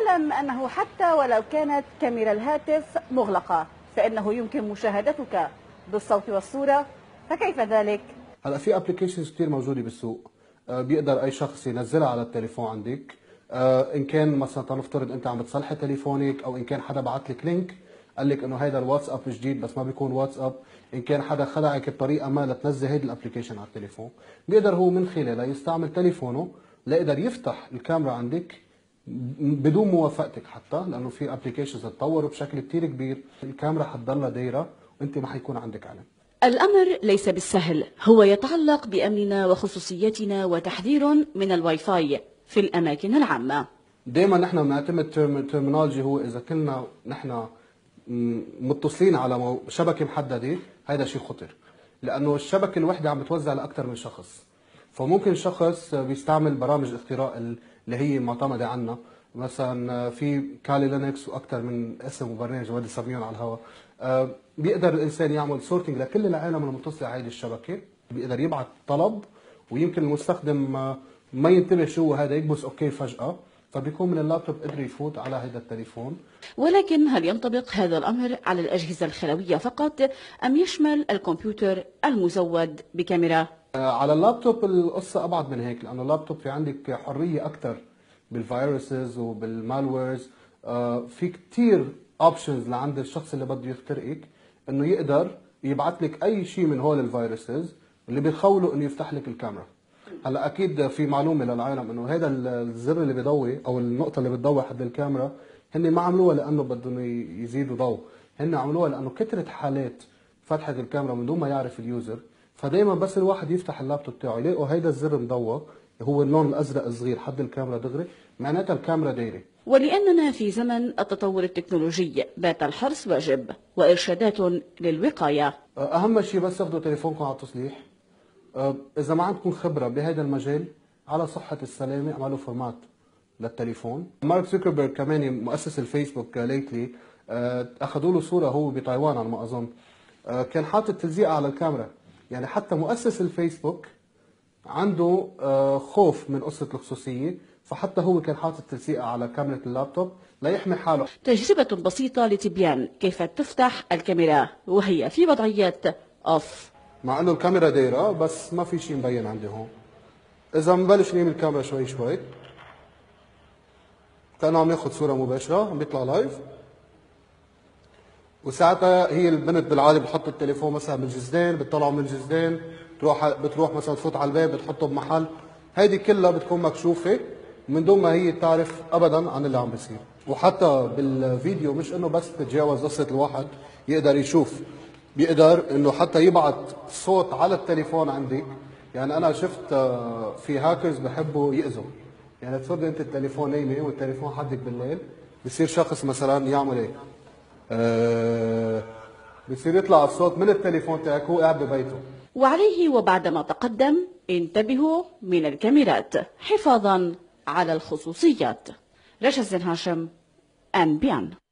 نعلم أنه حتى ولو كانت كاميرا الهاتف مغلقة فإنه يمكن مشاهدتك بالصوت والصورة، فكيف ذلك؟ هلا في ابلكيشنز كثير موجوده بالسوق، بيقدر اي شخص ينزلها على التليفون عندك. ان كان مثلا تنفترض انت عم بتصلحي تليفونك، او ان كان حدا بعت لك لينك قال لك انه هيدا الواتساب جديد بس ما بيكون واتساب، ان كان حدا خدعك بطريقه ما لتنزل هيدي الابلكيشن على التليفون، بيقدر هو من خلالها يستعمل تليفونه ليقدر يفتح الكاميرا عندك بدون موافقتك، حتى لانه في ابلكيشنز تطوروا بشكل كثير كبير، الكاميرا حتضلها دايره وانت ما حيكون عندك علم. الأمر ليس بالسهل، هو يتعلق بأمننا وخصوصيتنا وتحذير من الواي فاي في الأماكن العامة. دائما نحن بنعتمد ترمينولوجي، هو اذا كنا نحن متصلين على شبكه محدده، هذا شيء خطر، لانه الشبكه الوحده عم بتوزع لاكثر من شخص، فممكن شخص بيستعمل برامج اختراق اللي هي معتمده عنا، مثلا في كالي لينكس واكثر من اسم وبرنامج ما بدي اسميهم على الهواء. بيقدر الانسان يعمل سورتنج لكل العالم المتصله على هذه الشبكه، بيقدر يبعث طلب، ويمكن المستخدم ما ينتبه شو هذا، يكبس اوكي فجاه، فبيكون من اللابتوب قدر يفوت على هذا التليفون. ولكن هل ينطبق هذا الأمر على الأجهزة الخلوية فقط أم يشمل الكمبيوتر المزود بكاميرا؟ على اللابتوب القصة أبعد من هيك، لأنه اللابتوب في عندك حرية أكثر بالفيروسز وبالمالويرز. في كثير اوبشنز لعند الشخص اللي بده يخترقك، انه يقدر يبعث لك اي شيء من هول الفيروسز اللي بيخولوا انه يفتح لك الكاميرا. هلا اكيد في معلومه للعالم انه هذا الزر اللي بيضوي او النقطه اللي بتضوي حد الكاميرا، هن ما عملوها لانه بدهم يزيدوا ضوء، هن عملوها لانه كثره حالات فتحه الكاميرا من دون ما يعرف اليوزر، فدائما بس الواحد يفتح اللابتوب تاعه يلاقوا هيدا الزر مضوى، هو اللون الازرق الصغير حد الكاميرا دغري، معناتها الكاميرا دايره. ولأننا في زمن التطور التكنولوجي بات الحرص واجب وإرشادات للوقاية. اهم شيء بس تاخذوا تليفونكم على التصليح. اذا ما عندكم خبره بهذا المجال، على صحه السلامه اعملوا فورمات للتليفون. مارك زوكربيرج كمان مؤسس الفيسبوك ليتلي اخذوا له صوره هو بتايوان على ما اظن، كان حاطط تلزيقه على الكاميرا، يعني حتى مؤسس الفيسبوك عنده خوف من قصه الخصوصيه، فحتى هو كان حاطط تلزيقه على كاميرا اللابتوب ليحمي حاله. تجربة بسيطة لتبيان كيف تفتح الكاميرا وهي في وضعية اوف، مع انه الكاميرا دايره بس ما في شيء مبين عندي هون. اذا بنبلش نيم الكاميرا شوي شوي كانه عم ياخذ صوره مباشره، عم بيطلع لايف، وساعتها هي البنت بالعاده بتحط التليفون مثلا بالجزدان، بتطلعه من الجزدان، بتروح مثلا تفوت على الباب بتحطه بمحل، هيدي كلها بتكون مكشوفه من دون ما هي تعرف ابدا عن اللي عم بيصير. وحتى بالفيديو مش انه بس تتجاوز قصه الواحد يقدر يشوف، بيقدر انه حتى يبعث صوت على التليفون عندك. يعني انا شفت في هاكرز بحبوا يأذوا، يعني تفرضي انت التليفون نايمه والتليفون حدك بالليل، بصير شخص مثلا يعمل هيك بصير يطلع الصوت من التليفون تاعك هو قاعد ببيته. وعليه وبعدما تقدم انتبهوا من الكاميرات حفاظا على الخصوصيات. رشا الزن هاشم، أنبيان.